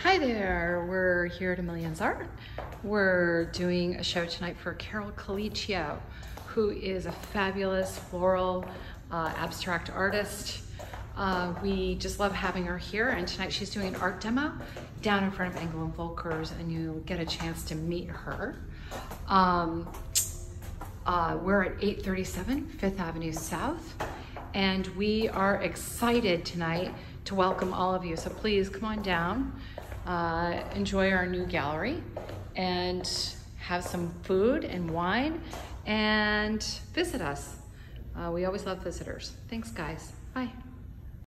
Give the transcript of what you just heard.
Hi there, we're here at A Millions Art. We're doing a show tonight for Carol Calicchio, who is a fabulous floral abstract artist. We just love having her here, and tonight she's doing an art demo down in front of Engel and Volkers, and you'll get a chance to meet her. We're at 837 5th Avenue South, and we are excited tonight to welcome all of you. So please come on down, enjoy our new gallery, and have some food and wine, and visit us. We always love visitors. Thanks, guys. Bye.